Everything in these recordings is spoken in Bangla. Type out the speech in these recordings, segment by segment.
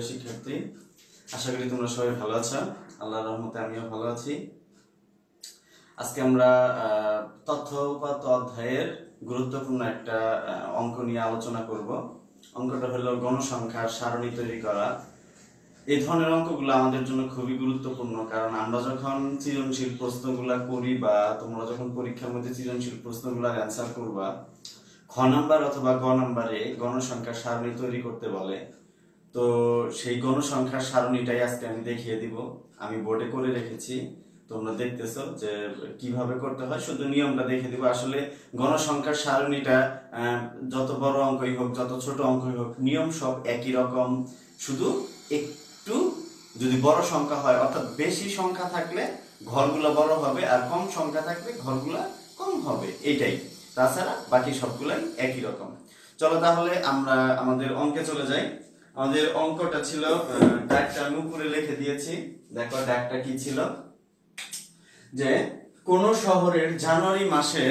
শিক্ষার্থী, আশা করি তোমরা সবাই ভালো আছো। আল্লাহর রহমতে আমিও ভালো আছি। আজকে আমরা তথ্য উপাত্ত অধ্যায়ের গুরুত্বপূর্ণ একটা অঙ্ক নিয়ে আলোচনা করব। অঙ্কটা হলো গণসংখ্যার সারণী তৈরি করা। এই ধরনের অঙ্কগুলো আমাদের জন্য খুবই গুরুত্বপূর্ণ, কারণ আমরা যখন সৃজনশীল প্রশ্নগুলা করি বা তোমরা যখন পরীক্ষার মধ্যে সৃজনশীল প্রশ্নগুলোর অ্যান্সার করবা, খ নাম্বার অথবা গ নাম্বারে গণসংখ্যার সারণী তৈরি করতে বলে। তো সেই গণসংখ্যার সারণীটাই আজকে আমি দেখিয়ে দিব। আমি বোর্ডে করে রেখেছি, তোমরা দেখতেছো যে কিভাবে করতে হয়, শুধু নিয়মটা দেখে দিব। আসলে গণসংখ্যার সারণীটা যত বড় অঙ্কই হোক, যত ছোট অঙ্কই হোক, নিয়ম সব একই রকম। শুধু একটু যদি বড় সংখ্যা হয়, অর্থাৎ বেশি সংখ্যা থাকলে ঘরগুলো বড় হবে, আর কম সংখ্যা থাকলে ঘরগুলো কম হবে, এইটাই। তাছাড়া বাকি সবগুলাই একই রকম। চলো তাহলে আমরা আমাদের অঙ্কে চলে যাই। আমাদের অঙ্কটা ছিল, ডাকটা আমি উপরে লিখে দিয়েছি। দেখো ডাকটা কি ছিল, যে কোন শহরের জানুয়ারি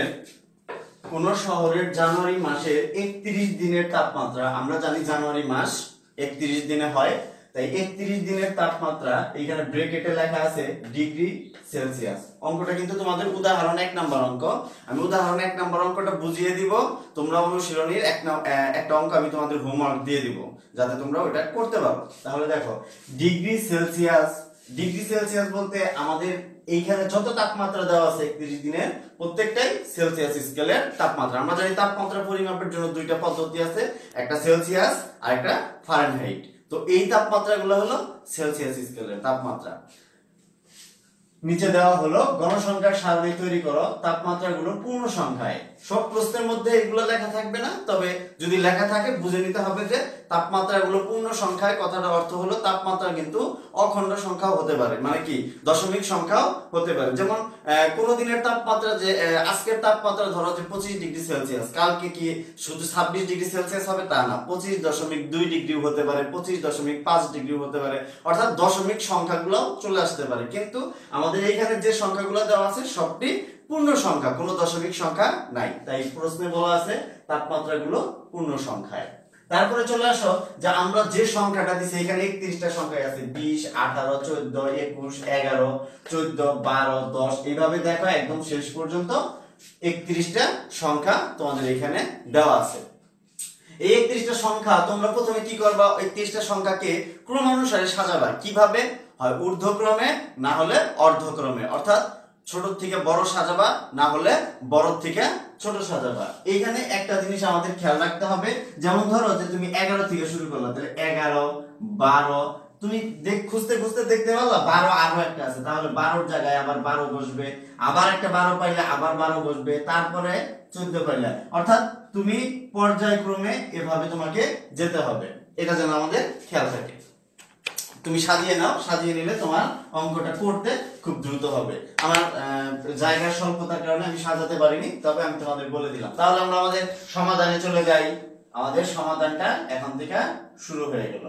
মাসের 31 দিনের তাপমাত্রা, আমরা জানি জানুয়ারি মাস 31 দিনে হয়, তাই 31 দিনের তাপমাত্রা এখানে ব্র্যাকেটে লেখা আছে ডিগ্রি সেলসিয়াস। অঙ্কটা কিন্তু তোমাদের উদাহরণ 1 নাম্বার অঙ্ক। আমি উদাহরণ 1 নাম্বার অঙ্কটা বুঝিয়ে দিব, তোমরা অনুশীলনীর একটা অঙ্ক আমি তোমাদের হোমওয়ার্ক দিয়ে দিব, যাতে তোমরা ওটা করতে পারো। তাহলে দেখো ডিগ্রি সেলসিয়াস বলতে আমাদের এইখানে যত তাপমাত্রা দেওয়া আছে 31 দিনের, প্রত্যেকটাই সেলসিয়াস স্কেলের তাপমাত্রা। আমরা জানি তাপমাত্রা পরিমাপের জন্য দুইটা পদ্ধতি আছে, একটা সেলসিয়াস আর একটা ফারেনহাইট। তো এই তাপমাত্রাগুলো হলো সেলসিয়াস স্কেলের তাপমাত্রা। নিচে দেওয়া হলো গণসংখ্যার সারণী তৈরি করো, তাপমাত্রাগুলো পূর্ণ সংখ্যায়। সব প্রশ্নের মধ্যে এগুলো লেখা থাকবে না, তবে যদি লেখা থাকে বুঝে নিতে হবে যে তাপমাত্রাগুলো পূর্ণ সংখ্যায়। কথাটার অর্থ হলো তাপমাত্রা কিন্তু অখণ্ড সংখ্যাও হতে পারে, মানে কি দশমিক সংখ্যাও হতে পারে। যেমন কোন দিনের তাপমাত্রা, যে আজকের তাপমাত্রা ধরো যে 25 ডিগ্রি সেলসিয়াস, কালকে কি শুধু 26 ডিগ্রি সেলসিয়াস হবে তা না, 25.2 ডিগ্রি হতে পারে, 25.5 ডিগ্রি হতে পারে, অর্থাৎ দশমিক সংখ্যাগুলো চলে আসতে পারে। কিন্তু আমাদের এখানে যে সংখ্যাগুলো দেওয়া আছে সবটি পূর্ণ সংখ্যা, কোনো দশমিক সংখ্যা নাই, তাই প্রশ্নে বলা আছে তাপমাত্রাগুলো পূর্ণ সংখ্যায়। তারপরে চলে আসো যে আমরা যে সংখ্যাটা দিছি, এখানে 31টা সংখ্যা আছে, 20, 18, 14, 21, 11, 14, 12, 10, এইভাবে দেখো একদম শেষ পর্যন্ত 31টা সংখ্যা তোমাদের এখানে দেওয়া আছে। এই 31টা সংখ্যা তোমরা প্রথমে কি করবা, 31টা সংখ্যাকে ক্রমানুসারে সাজাবা। কিভাবে হয়, ঊর্ধ্বক্রমে না হলে অর্ধক্রমে, অর্থাৎ ছোট থেকে বড় সাজাবা, না হলে বড় থেকে ছোট সাজাবা। এইখানে একটা জিনিস আমাদের খেয়াল রাখতে হবে, যেমন ধরো যে তুমি 11 থেকে শুরু করলা, তাহলে 11, 12, তুমি খুঁজতে খুঁজতে দেখতে পারলা 12 আরো একটা আছে, তাহলে 12 জায়গায় আবার 12 বসবে, আবার একটা 12 পাইলে আবার 12 বসবে, তারপরে 14 পাইলে, অর্থাৎ তুমি পর্যায়ক্রমে এভাবে তোমাকে যেতে হবে। এটা যেন আমাদের খেয়াল থাকে। তুমি সাজিয়ে নাও, সাজিয়ে নিলে তোমার অঙ্কটা করতে খুব দ্রুত হবে। আমার জায়গার স্বল্পতার কারণে আমি সাজাতে পারিনি, তবে আমি তোমাদের বলে দিলাম। তাহলে আমরা আমাদের সমাধানে চলে যাই। আমাদের সমাধানটা এখন থেকে শুরু হয়ে গেল।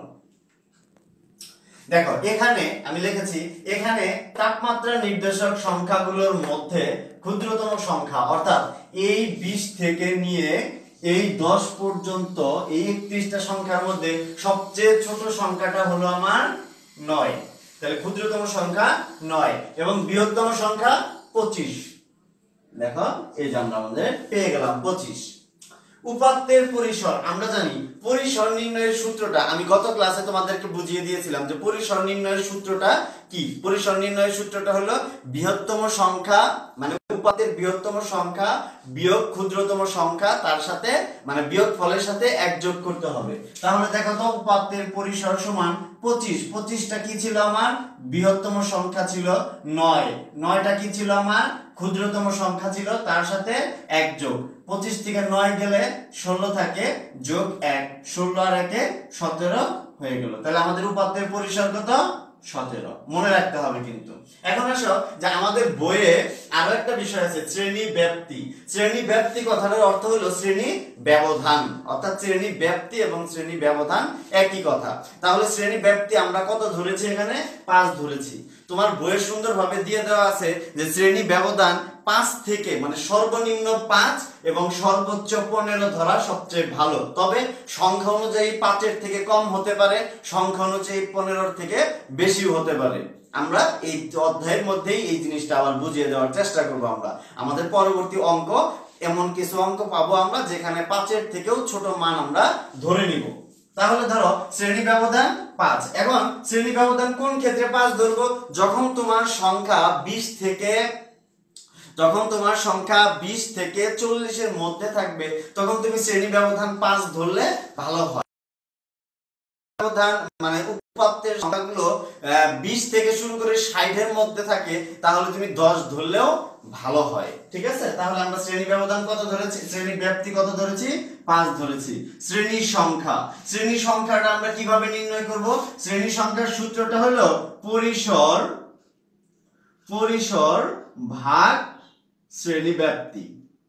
দেখো এখানে আমি লিখেছি, এখানে তাপমাত্রা নির্দেশক সংখ্যাগুলোর মধ্যে ক্ষুদ্রতম সংখ্যা, অর্থাৎ এই 20 থেকে নিয়ে এই 10 পর্যন্ত এই 31টা সংখ্যার মধ্যে সবচেয়ে ছোট সংখ্যাটা হলো আমার 9। তাহলে ক্ষুদ্রতম সংখ্যা 9 এবং বৃহত্তম সংখ্যা 25। দেখো এই যে আমরা আমাদের পেয়ে গেলাম 25। উপাত্তের পরিসর, আমরা জানি পরিসর নির্ণয়ের সূত্রটা আমি গত ক্লাসে তোমাদেরকে বুঝিয়ে দিয়েছিলাম যে পরিসর নির্ণয়ের সূত্রটা কি। পরিসর নির্ণয়ের সূত্রটা হলো বৃহত্তম সংখ্যা, মানে উপাত্তের বৃহত্তম সংখ্যা বিয়োগ ক্ষুদ্রতম সংখ্যা, তার সাথে মানে বিয়োগ ফলের সাথে 1 যোগ করতে হবে। তাহলে দেখো তো উপাত্তের পরিসর সমান 25। 25টা কি ছিল আমার, বৃহত্তম সংখ্যা ছিল 9, 9টা কি ছিল আমার, ক্ষুদ্রতম সংখ্যা ছিল, তার সাথে 1 যোগ। 25 থেকে 9 গেলে 16 থাকে, যোগ 1, 16 আর 1 17 হয়ে গেল। তাহলে আমাদের উপাত্তের পরিসর কত, 17। মনে রাখতে হবে কিন্তু। এখন আসো যে আমাদের বইয়ে আরো একটা বিষয় আছে, শ্রেণী ব্যাপ্তি। শ্রেণী ব্যাপ্তি কথাটার অর্থ হলো শ্রেণী ব্যবধান, অর্থাৎ শ্রেণী ব্যাপ্তি এবং শ্রেণী ব্যবধান একই কথা। তাহলে শ্রেণী ব্যাপ্তি আমরা কত ধরেছি, এখানে 5 ধরেছি। তোমার বইয়ে সুন্দরভাবে দিয়ে দেওয়া আছে যে শ্রেণী ব্যবধান 5 থেকে মানে সর্বনিম্ন 5 এবং সর্বোচ্চ 15 ধরা সবচেয়ে ভালো। তবে সংখ্যা অনুযায়ী 5 এর থেকে কম হতে পারে, সংখ্যা অনুযায়ী 15 থেকে বেশিও হতে পারে। আমরা এই অধ্যায়ের মধ্যেই এই জিনিসটা আবার বুঝিয়ে দেওয়ার চেষ্টা করব। আমরা আমাদের পরবর্তী অঙ্ক এমন কিছু অঙ্ক পাবো আমরা যেখানে 5 এর থেকেও ছোট মান আমরা ধরে নিব। তাহলে ধরো শ্রেণী ব্যবধান 5। এখন শ্রেণী ব্যবধান কোন ক্ষেত্রে 5 ধরবো? যখন তোমার সংখ্যা 20 থেকে 40 এর মধ্যে থাকবে তখন তুমি শ্রেণী ব্যবধান 5 ধরলে ভালো হয়। ব্যবধান মানে উপাত্তের সংখ্যাগুলো 20 থেকে শুরু করে 60 এর মধ্যে থাকে তাহলে তুমি 10 ধরলেও ভালো হয়। ঠিক আছে, তাহলে আমরা শ্রেণী ব্যবধান কত ধরেছি, শ্রেণী ব্যাপ্তি কত ধরেছি? 5 ধরেছি। শ্রেণী সংখ্যাটা আমরা কিভাবে নির্ণয় করব? শ্রেণী সংখ্যার সূত্রটা হলো পরিসর ভাগ শ্রেণী ব্যাপ্তি।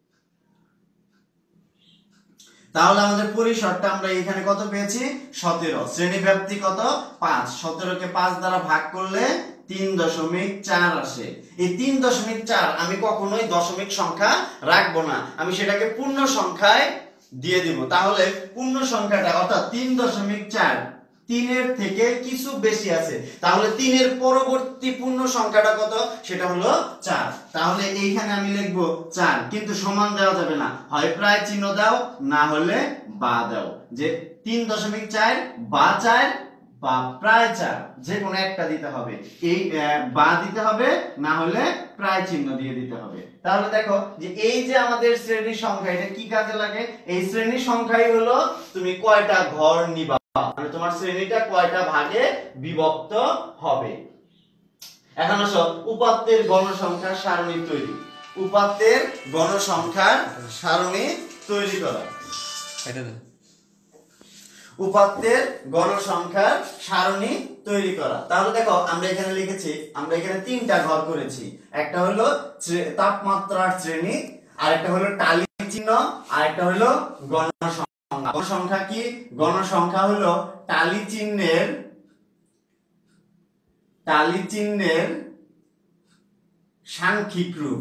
তাহলে আমাদের পরিসরটা আমরা এখানে কত পেয়েছি? 17। শ্রেণী ব্যাপ্তি কত? 5। 17 কে 5 দ্বারা ভাগ করলে 3.4 আসে। এই 3.4 আমি কখনোই দশমিক সংখ্যা রাখবো না, আমি সেটাকে পূর্ণ সংখ্যায় দিয়ে দিব। তাহলে পূর্ণ সংখ্যাটা অর্থাৎ 3.4 3 এর থেকে কিছু বেশি আছে, তাহলে 3 এর পরবর্তী পূর্ণ সংখ্যাটা কত? সেটা হলো 4। তাহলে এইখানে আমি লিখব 4, কিন্তু সমান দেওয়া যাবে না, হয় প্রায় চিহ্ন দাও না হলে বা দাও, যে 3.4 বা 4 বা প্রায় 4 যে কোনো একটা দিতে হবে। এই বা দিতে হবে না হলে প্রায় চিহ্ন দিয়ে দিতে হবে। তাহলে দেখো যে এই যে আমাদের শ্রেণী সংখ্যা, এটা কি কাজে লাগে? এই শ্রেণী সংখ্যাই হলো তুমি কয়টা ঘর নিবা, মানে তোমার শ্রেণীটা কয়টা ভাগে বিভক্ত হবে। এখন আসো উপাত্তের গণসংখ্যার সারণী তৈরি। উপাত্তের গণসংখ্যার সারণী তৈরি করা। উপাত্তের গণসংখ্যার সারণী তৈরি করা। তাহলে দেখো আমরা এখানে লিখেছি, আমরা এখানে 3টা ঘর করেছি। একটা হলো তাপমাত্রার শ্রেণী, আরেকটা হলো টালি চিহ্ন, আরেকটা হলো গণসংখ্যা। গণসংখ্যা কি? গণসংখ্যা হলো টালি চিহ্নের সাংখ্যিক রূপ।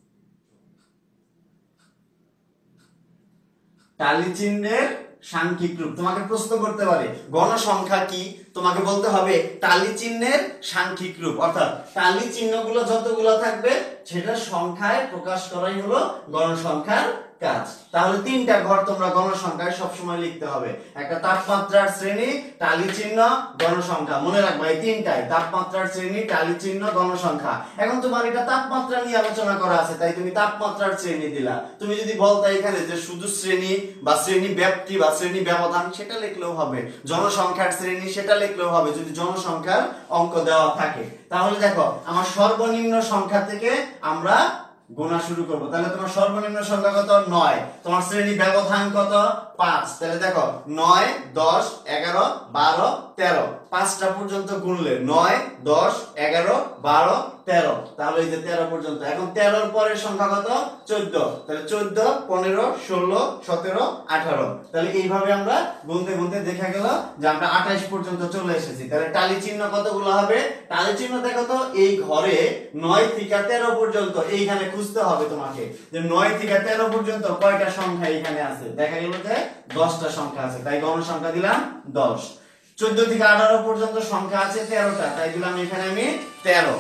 টালি চিহ্নের সাংখ্যিক রূপ। তোমাকে প্রশ্ন করতে পারে গণসংখ্যা কি, তোমাকে বলতে হবে টালি চিহ্নের সাংখ্যিক রূপ, অর্থাৎ টালি চিহ্নগুলো যতগুলো থাকবে সেটা সংখ্যায় প্রকাশ করাই হলো গণসংখ্যার কাজ। তাহলে 3টা ঘর তোমরা গণসংখ্যায় সবসময় লিখতে হবে। একটা তাপমাত্রার শ্রেণী, টালি চিহ্ন, গণসংখ্যা। মনে রাখবা এই 3টাই, তাপমাত্রার শ্রেণী, টালি চিহ্ন, গণসংখ্যা। এখন তোমার এটা তাপমাত্রা নিয়ে আলোচনা করা আছে তাই তুমি তাপমাত্রার শ্রেণী দিলা। তুমি যদি বলতা এখানে যে শুধু শ্রেণী বা শ্রেণী ব্যাপ্তি বা শ্রেণী ব্যবধান, সেটা লিখলেও হবে। জনসংখ্যার শ্রেণী সেটা লিখলেও হবে যদি জনসংখ্যার অঙ্ক দেওয়া থাকে। তাহলে দেখো আমার সর্বনিম্ন সংখ্যা থেকে আমরা গোনা শুরু করব। তাহলে তোমার সর্বনিম্ন সংখ্যা কত? 9। তোমার শ্রেণী ব্যবধান কত? 5। তাহলে দেখো 9 10 11 12 13, 5টা পর্যন্ত গুনলে 9 10 11 12 13, তাহলে এই যে 13 পর্যন্ত। এখন 13 এর পরের সংখ্যা কত? 14। তাহলে 14 15 16 17 18, তাহলে এইভাবে আমরা গুনতে গুনতে দেখা গেল যে আমরা 28 পর্যন্ত চলে এসেছি। তাহলে টালি চিহ্ন কতগুলো হবে? টালি চিহ্ন দেখো তো এই ঘরে 9 থেকে 13 পর্যন্ত এইখানে খুঁজতে হবে তোমাকে, যে 9 থেকে 13 পর্যন্ত কয়টা সংখ্যা এখানে আছে। দেখা গেল যে 10টা সংখ্যা আছে, তাই গণসংখ্যা দিলাম 10। 14 থেকে 18 পর্যন্ত সংখ্যা আছে 13টা, তাই দিলাম এখানে আমি 13।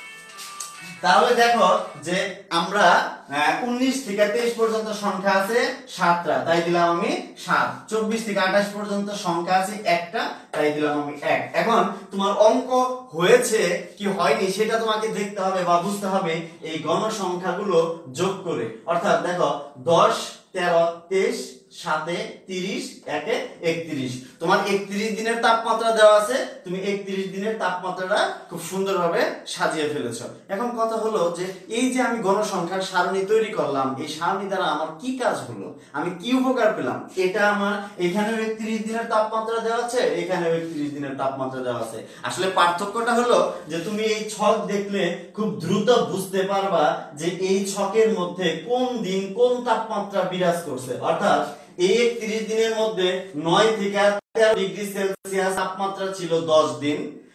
তাহলে দেখো যে আমরা 19 থেকে 23 পর্যন্ত সংখ্যা আছে 7টা, তাই দিলাম আমি 7। 24 থেকে 28 পর্যন্ত সংখ্যা আছে 1টা, তাই দিলাম আমি 1। এখন তোমার অঙ্ক হয়েছে কি হয়নি সেটা তোমাকে দেখতে হবে বা বুঝতে হবে এই গণসংখ্যাগুলো যোগ করে। অর্থাৎ দেখো 10 13 23 7 30 1 31, তোমার 31 দিনের তাপমাত্রা দেওয়া আছে, তুমি 31 দিনের তাপমাত্রাটা খুব সুন্দরভাবে সাজিয়ে ফেলেছো। এখন কথা হলো যে এই যে আমি গণসংখ্যার সারণী তৈরি করলাম, এই সারণী দ্বারা আমার কি কাজ হলো, আমি কি উপকার পেলাম? এটা আমার এখানেও 31 দিনের তাপমাত্রা দেওয়া আছে, এখানেও 31 দিনের তাপমাত্রা দেওয়া আছে। আসলে পার্থক্যটা হলো যে তুমি এই ছক দেখলে খুব দ্রুত বুঝতে পারবা যে এই ছকের মধ্যে কোন দিন কোন তাপমাত্রা বিরাজ করছে। অর্থাৎ এই 31 দিনের মধ্যে 9 থেকে 13 ডিগ্রি সেলসিয়াস তাপমাত্রা ছিল 10 দিন,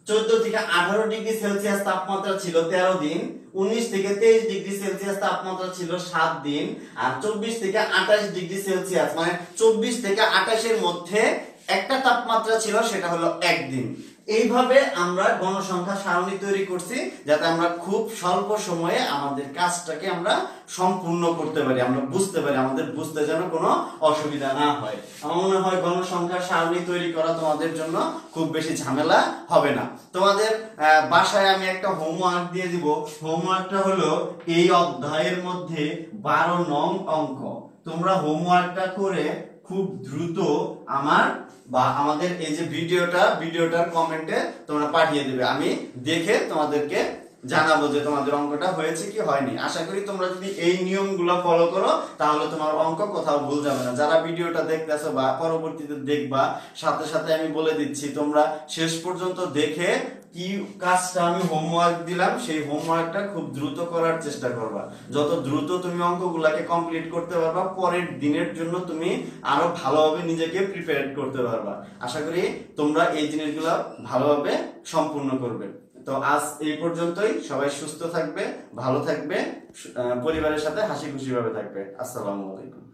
14 থেকে 18 ডিগ্রি সেলসিয়াস তাপমাত্রা ছিল 13 দিন, 19 থেকে 23 ডিগ্রি সেলসিয়াস তাপমাত্রা ছিল 7 দিন, আর 24 থেকে 28 ডিগ্রি সেলসিয়াস মানে 24 থেকে 28 এর মধ্যে একটা তাপমাত্রা ছিল, সেটা হলো 1 দিন। এইভাবে আমরা গণসংখ্যা সারণী তৈরি করছি যাতে আমরা খুব স্বল্প সময়ে আমাদের কাজটাকে আমরা সম্পূর্ণ করতে পারি, আমরা বুঝতে পারি, আমাদের বুঝতে যেন কোনো অসুবিধা না হয়। আমার মনে হয় গণসংখ্যা সারণী তৈরি করা তোমাদের জন্য খুব বেশি ঝামেলা হবে না। তোমাদের বাসায় আমি একটা হোমওয়ার্ক দিয়ে দিব। হোমওয়ার্কটা হলো এই অধ্যায়ের মধ্যে 12 নং অঙ্ক। তোমরা হোমওয়ার্কটা করে খুব দ্রুত আমাদের এই যে ভিডিওটার কমেন্টে তোমরা পাঠিয়ে দেবে, আমি দেখে তোমাদেরকে জানাবো যে তোমাদের অঙ্কটা হয়েছে কি হয়নি। আশা করি তোমরা যদি এই নিয়মগুলো ফলো করো তাহলে তোমার অঙ্ক কোথাও ভুল যাবে না। যারা ভিডিওটা দেখতেছো বা পরবর্তীতে দেখবা, সাথে সাথে আমি বলে দিচ্ছি তোমরা শেষ পর্যন্ত দেখে কি কাজটা আমি হোমওয়ার্ক দিলাম সেই হোমওয়ার্কটা খুব দ্রুত করার চেষ্টা করবা। যত দ্রুত তুমি অঙ্কগুলোকে কমপ্লিট করতে পারবা, পরের দিনের জন্য তুমি আরো ভালোভাবে নিজেকে প্রিপেয়ার করতে পারবা। আশা করি তোমরা এই জিনিসগুলো ভালোভাবে সম্পূর্ণ করবে। তো আজ এই পর্যন্তই। সবাই সুস্থ থাকবে, ভালো থাকবে, পরিবারের সাথে হাসি খুশি ভাবে থাকবে। আসসালামু আলাইকুম।